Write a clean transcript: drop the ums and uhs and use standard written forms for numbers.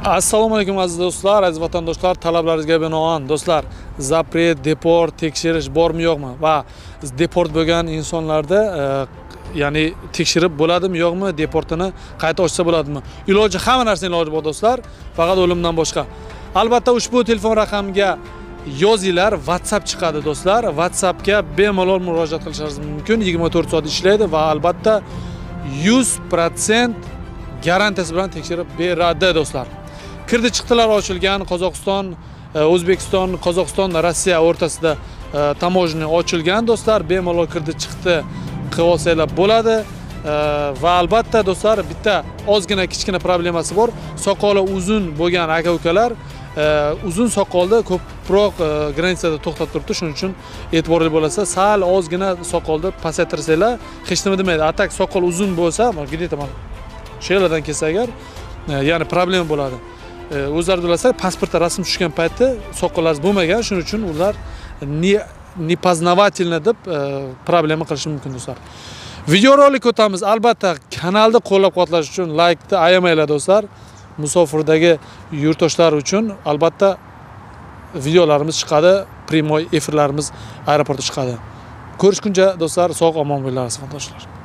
Assalomu alaykum aziz do'stlar, aziz vatandoshlar, talablaringizga binoan do'stlar, zapret, deport, tekshirish bormi yo'qmi va deport bo'lgan insonlarda ya'ni tekshirib bo'ladimi yo'qmi, deportini qayta ochsa bo'ladimi? Iloji hamma narsa iloji bor do'stlar, faqat o'limdan boshqa. Albatta ushbu telefon raqamiga yozinglar, WhatsApp chiqadi do'stlar. WhatsAppga bemalol murojaat qilishingiz mumkin. 24 soat ishlaydi va albatta 100% garantiyasi bilan tekshirib beradi do'stlar. Kirdi chiqtilar ochilgan Qozog'iston, O'zbekiston, Qozog'iston, Rossiya o'rtasida tamojni ochilgan do'stlar. Bemalol kirdi chiqdi qilib olsanglar bo'ladi. Va albatta do'stlar bitta ozgina kichkina problemasi bor. Soqoli uzun bo'lgan aka-ukalar uzun soqolda ko'proq granitsada to'xtab turibdi. Shuning uchun e'tiborli bo'lsa, sal ozgina soqolda pasaytirsanglar hech nima demaydi. Atak soqol uzun bo'lsa, где-то mana shu yerlardan kelsa agar, ya'ni problem bo'ladi. O'zlari bilasizlar, pasportda rasm tushgan paytda soqollaringiz bo'lmagan, shuning uchun ular nepoznавательно deb problema qilishi mumkin do'stlar. Videorolik o'tamiz. Albatta kanalni qo'llab-quvvatlash uchun like-ni ayamanglar do'stlar. Musofirdagi yurtdoshlar uchun albatta videolarimiz chiqadi, primoy efirlarimiz aeroportda chiqadi. Ko'rishguncha do'stlar, sog' omon bo'linglar, vatandoshlar.